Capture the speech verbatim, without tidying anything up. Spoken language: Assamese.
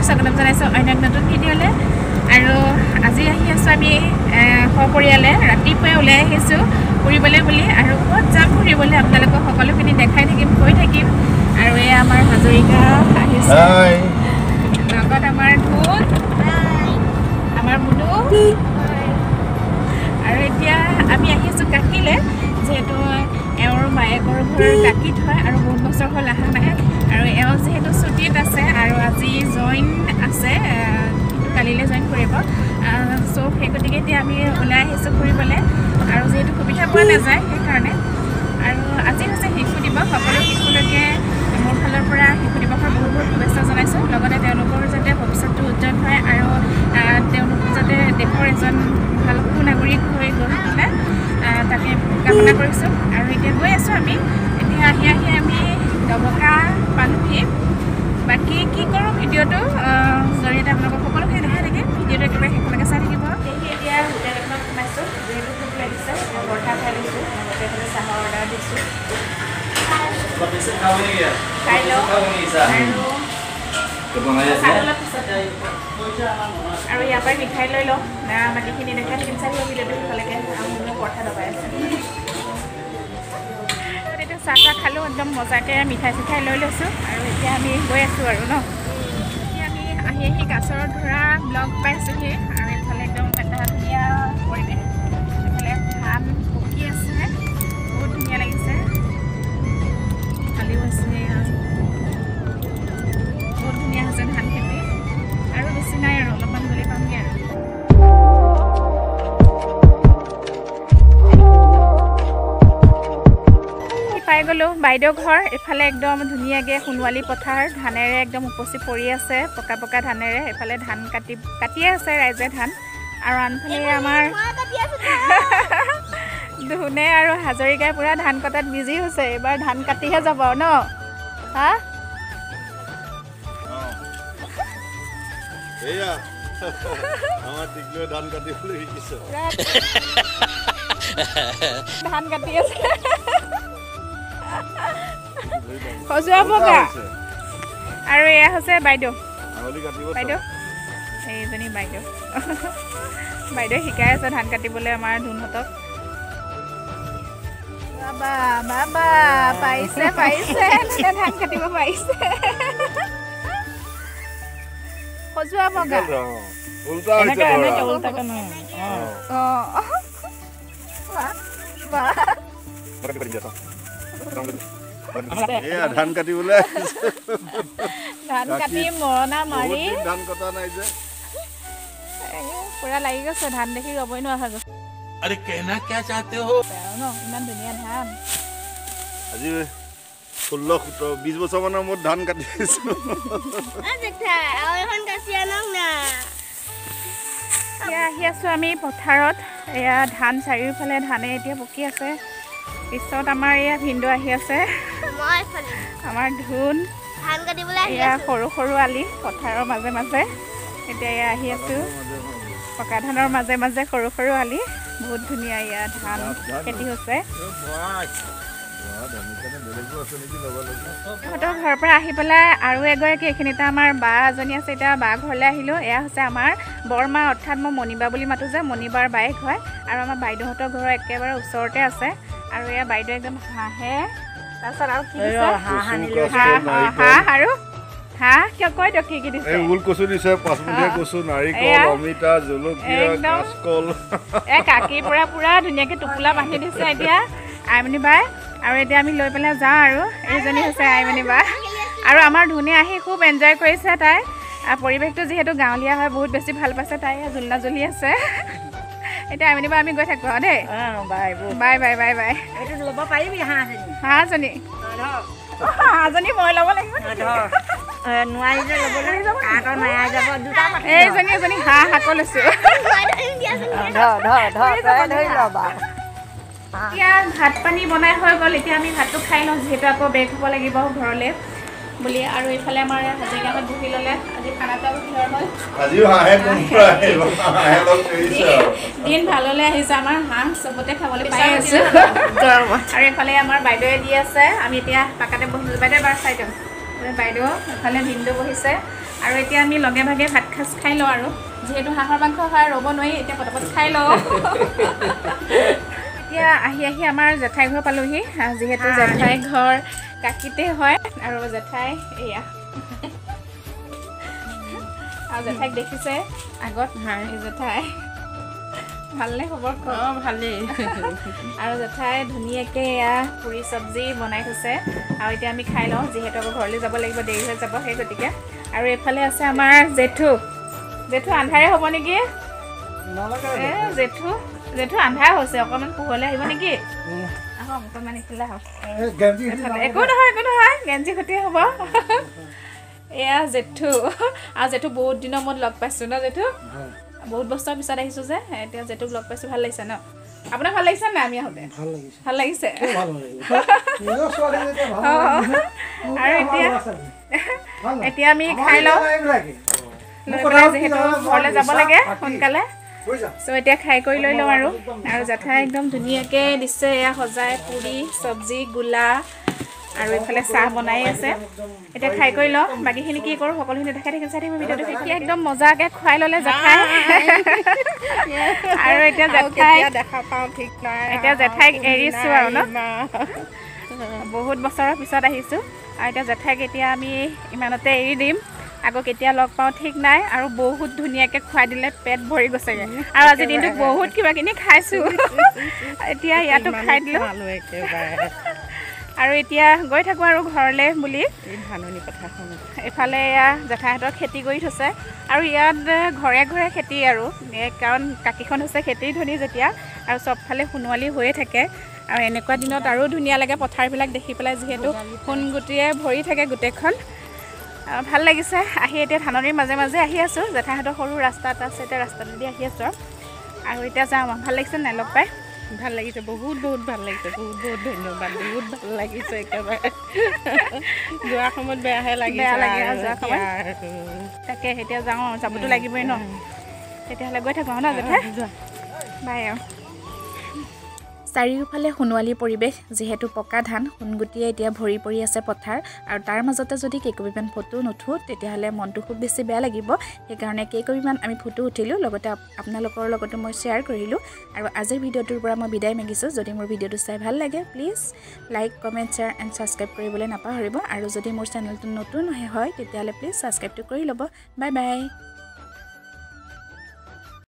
স্বাগতম জনাইছোঁ অন্য এক নতুন ভিডিঅ'লৈ। আৰু আজি আহি আছোঁ আমি সপৰিয়ালে ৰাতিপুৱাই ওলাই আহিছোঁ ফুৰিবলৈ বুলি। আৰু ক'ত যাম ফুৰিবলৈ আপোনালোকক সকলোখিনি দেখাই থাকিম, কৈ থাকিম। আৰু এয়া আমাৰ হাজৰিকা আহিছে, লগত আমাৰ ধুন, আমাৰ মুনু। আৰু এতিয়া আমি আহি আছোঁ কাকিলৈ, যিহেতু এওঁৰ মায়েকৰ ঘৰ কাকিত হয় আৰু বহুত বছৰ হ'ল অহা নাই। আৰু এওঁ যিহেতু ছুটীত আছে আৰু আজি জইন আছে, কালিলৈ জইন কৰিব। চ' সেই গতিকে এতিয়া আমি ওলাই আহিছোঁ ফুৰিবলৈ, আৰু যিহেতু সুবিধা পোৱা নাযায় সেইকাৰণে। আৰু আজি হৈছে শিশু দিৱস, সকলো শিশুলৈকে মোৰ ফালৰ পৰা শিশু দিৱসৰ বহুত বহুত শুভেচ্ছা জনাইছোঁ। লগতে তেওঁলোকৰ যাতে ভৱিষ্যতটো উজ্জ্বল হয় আৰু তেওঁলোক যাতে দেশৰ এজন ভাল সুনাগৰিক হৈ গঢ়ি তোলে, তাকে কামনা কৰিছোঁ। আৰু এতিয়া গৈ আছোঁ আমি, এতিয়া আহি আহি আমি ডবকা পালোহি। বাকী কি কৰোঁ ভিডিঅ'টো জৰিয়তে আপোনালোকক সকলোখিনি দেখাই থাকিম, ভিডিঅ'টো একেবাৰে শেষলৈকে চাই থাকিব। সেয়েহে এতিয়া হোটেল এখনত সোমাইছোঁ, যিহেতু ভোক লাগিছে, পৰঠা খাই লৈছোঁ, লগতে এইফালে চাহৰ অৰ্ডাৰ দিছোঁ। খাই লওঁ আৰু ইয়াৰ পৰাই মিঠাই লৈ লওঁ, বাকীখিনি দেখাই থাকিম। চাই লওঁ ভিডিঅ'টো শেষলৈকে। আৰু পৰঠা দবাই আছে, এতিয়া চাহ চাহ খালোঁ, একদম মজাকৈ মিঠাই চিঠাই লৈ লৈছোঁ। আৰু এতিয়া আমি গৈ আছোঁ আৰু ন, এতিয়া আমি আহি আহি কাছৰত ধৰা ব্লগ পাইছোঁহি। আৰু এইফালে একদম এটা ধুনীয়া পৰিৱেশ, এইফালে ধান পকি আছে, বহুত ধুনীয়া লাগিছে, ভালেও আছে, বহুত ধুনীয়া হৈছে ধান খেতি। আৰু বেছি নাই আৰু অলপমান গ'লে পামগৈ আৰু। পাই গ'লোঁ বাইদেউ ঘৰ। এইফালে একদম ধুনীয়াকৈ সোণোৱালী পথাৰ, ধানেৰে একদম উপচি পৰি আছে, পকা পকা ধানেৰে। এইফালে ধান কাটি কাটিয়ে আছে ৰাইজে ধান। আৰু আনফালে আমাৰ ধুনে আৰু হাজৰিকাই পূৰা ধান কটাত বিজি হৈছে। এইবাৰ ধান কাটিহে যাব ন, হা? ধান কাটি আছে সজোৱা বগা। আৰু এয়া হৈছে বাইদেউ, বাইদেউ এইজনী বাইদেউ বাইদেউ শিকাই আছে ধান কাটিবলৈ আমাৰ ধুনহঁতক। বাবা বাবা পাৰিছে পাৰিছে ধান কাটিব পাৰিছে। সজোৱা বগা ধান কাটিবলৈ ধান কাটি মৰণা মাৰি ধান কটা নাই যে পুৰা লাগি গৈছে। ধান দেখি ৰবই নোৱাৰা হৈ গৈছে। अरे कहना क्या चाहते हो? ন ইমান ধুনীয়া ধান। আজি ষোল্ল সোতৰ বিশ বছৰ মানৰ মূৰত ধান কাটি আছো। এতিয়া আহি আছোঁ আমি পথাৰত। এয়া ধান চাৰিওফালে ধানে এতিয়া পকি আছে। পিছত আমাৰ এয়া ভিনদেউ আহি আছে, আমাৰ ধুন। এয়া সৰু সৰু আলি পথাৰৰ মাজে মাজে। এতিয়া এয়া আহি আছোঁ পকা ধানৰ মাজে মাজে সৰু সৰু আলি, বহুত ধুনীয়া এয়া ধান খেতি হৈছে। সিহঁতৰ ঘৰৰ পৰা আহি পেলাই আৰু এগৰাকী এইখিনিতে আমাৰ বা এজনী আছে, এতিয়া বা ঘৰলৈ আহিলোঁ। এয়া হৈছে আমাৰ বৰমা, অৰ্থাৎ মই মণিবা বুলি মাতোঁ যে, মণিবাৰ বায়েক হয়। আৰু আমাৰ বাইদেউহঁতৰ ঘৰৰ একেবাৰে ওচৰতে আছে। আৰু এয়া বাইদেউ একদম হাঁহে, তাৰপিছত আৰু কি দিছে হাঁহ আৰু হাঁহ কিয় কয় দিয়ক কি কি দিছে? ওল কচু দিছে, পাঁচমুখীয়া কচু, নাৰিকল, অমিতা, জলকীয়া, কাঁচকল। এই কাকিৰ পৰা পুৰা ধুনীয়াকৈ টোপোলা বান্ধি দিছে এতিয়া আইমণি বাই। আৰু এতিয়া আমি লৈ পেলাই যাওঁ। আৰু এইজনী হৈছে আইমণি বা। আৰু আমাৰ ধুনে আহি খুব এনজয় কৰিছে। তাই পৰিৱেশটো যিহেতু গাঁৱলীয়া হয়, বহুত বেছি ভাল পাইছে। তাই জোলনা জ্বলি আছে। এতিয়া আইমণি বা আমি গৈ থাকোঁ আৰু দেই। Bye bye bye bye bye. এইটো ল'ব পাৰিবি হাঁহজনী? হাঁহজনী হাঁহজনী মই ল'ব লাগিব নোৱাৰিলে ল'বলৈ এইজনী এজনী হাঁহ আকৌ লৈছোঁ। এতিয়া ভাত পানী বনাই হৈ গ'ল। এতিয়া আমি ভাতটো খাই লওঁ, যিহেতু আকৌ বেগ হ'ব লাগিব ঘৰলৈ বুলি। আৰু এইফালে আমাৰ হাজৰিকাহঁত বহি ল'লে। আজি খানাটো আৰু কিহৰ হ'ল? দিন ভাললৈ আহিছে, আমাৰ হাঁহ চবতে খাবলৈ পাই আছোঁ। আৰু এইফালে আমাৰ বাইদেৱে দি আছে, আমি এতিয়া পাকাতে বহি। বাইদেউ এবাৰ চাই দিওঁ। বাইদেউ এফালে ভিনদেউ বহিছে আৰু এতিয়া আমি লগে ভাগে ভাত খাজ খাই লওঁ আৰু যিহেতু হাঁহৰ মাংস হয় ৰ'ব নোৱাৰি এতিয়া পটাপট খাই লওঁ এতিয়া আহি আহি আমাৰ জেঠাই ঘৰ পালোহি যিহেতু জেঠাই ঘৰ কাকিতে হয় আৰু জেঠাই এয়া আৰু জেঠাইক দেখিছে আগত এই জেঠাই ভালনে খবৰ অঁ ভালেই আৰু জেঠাই ধুনীয়াকৈ এয়া পুৰি চব্জি বনাই থৈছে আৰু এতিয়া আমি খাই লওঁ যিহেতু আকৌ ঘৰলৈ যাব লাগিব দেৰি হৈ যাব সেই গতিকে আৰু এইফালে আছে আমাৰ জেঠু জেঠু আন্ধাৰে হ'ব নেকি এই জেঠু জেঠু আন্ধাৰ হৈছে অকণমান পোহৰলৈ আহিব নেকি আহক অকণমান এইফালে আহক একো নহয় একো নহয় গেঞ্জি সৈতে হ'ব এয়া জেঠু আৰু জেঠু বহুত দিনৰ মূৰত লগ পাইছোঁ ন জেঠু বহুত বছৰ পিছত আহিছোঁ যে এতিয়া জেঠুক লগ পাইছোঁ ভাল লাগিছে ন আপোনাৰ ভাল লাগিছে নাই আমি আহোঁতে ভাল লাগিছে আৰু এতিয়া এতিয়া আমি খাই লওঁ লৈ পেলাই যিহেতু ঘৰলৈ যাব লাগে সোনকালে চ' এতিয়া খাই কৰি লৈ লওঁ আৰু আৰু জেঠাই একদম ধুনীয়াকৈ দিছে এয়া সজাই পুৰি চব্জি গোলা আৰু এইফালে চাহ বনাই আছে এতিয়া খাই কৰি লওঁ বাকীখিনি কি কৰোঁ সকলোখিনি দেখাই থাকিম চাই থাকিম ভিডিঅ'টো এতিয়া একদম মজাকৈ খুৱাই ল'লে জেঠাই আৰু এতিয়া জেঠাই দেখা পাওঁ ঠিক নাই এতিয়া জেঠাইক এৰিছোঁ আৰু ন বহুত বছৰৰ পিছত আহিছোঁ আৰু এতিয়া জেঠাইক এতিয়া আমি ইমানতে এৰি দিম আকৌ কেতিয়া লগ পাওঁ ঠিক নাই আৰু বহুত ধুনীয়াকৈ খুৱাই দিলে পেট ভৰি গৈছেগৈ আৰু আজি দিনটোত বহুত কিবা কিনি খাইছোঁ এতিয়া ইয়াতো খাই দিলোঁ আৰু এতিয়া গৈ থাকোঁ আৰু ঘৰলৈ বুলি ধাননি পথাৰখন এইফালে এয়া জেঠাইহঁতৰ খেতি কৰি থৈছে আৰু ইয়াত ঘৰে ঘৰে খেতি আৰু কাৰণ কাকিখন হৈছে খেতিৰ ধনী যেতিয়া আৰু চবফালে সোণোৱালী হৈয়ে থাকে আৰু এনেকুৱা দিনত আৰু ধুনীয়া লাগে পথাৰবিলাক দেখি পেলাই যিহেতু সোণগুটিৰে ভৰি থাকে গোটেইখন ভাল লাগিছে আহি এতিয়া ধাননিৰ মাজে মাজে আহি আছোঁ জেঠাইহঁতৰ সৰু ৰাস্তা এটা আছে এতিয়া ৰাস্তাটোদি আহি আছোঁ আৰু এতিয়া যাওঁ ভাল লাগিছে নাই লগ পাই ভাল লাগিছে বহুত বহুত ভাল লাগিছে বহুত বহুত ধন্যবাদ বহুত ভাল লাগিছে একেবাৰে যোৱা সময়ত বেয়াহে লাগিছে বেয়া লাগে যোৱা সময়ত তাকে এতিয়া যাওঁ যাবতো লাগিবই ন তেতিয়াহ'লে গৈ থাকোঁ ন জেঠাই যোৱা বাই আৰু চাৰিওফালে সোণোৱালী পৰিৱেশ যিহেতু পকা ধান সোণগুটিয়ে এতিয়া ভৰি পৰি আছে পথাৰ আৰু তাৰ মাজতে যদি কেইকপিমান ফটো নুঠোঁ তেতিয়াহ'লে মনটো খুব বেছি বেয়া লাগিব সেইকাৰণে কেইকপিমান আমি ফটো উঠিলোঁ লগতে আপোনালোকৰ লগতো মই শ্বেয়াৰ কৰিলোঁ আৰু আজিৰ ভিডিঅ'টোৰ পৰা মই বিদায় মাগিছোঁ যদি মোৰ ভিডিঅ'টো চাই ভাল লাগে please like comment share and subscribe কৰিবলৈ নাপাহৰিব আৰু যদি মোৰ চেনেলটো নতুন হয় তেতিয়াহ'লে প্লিজ ছাবস্ক্ৰাইবটো কৰি ল'ব বাই বাই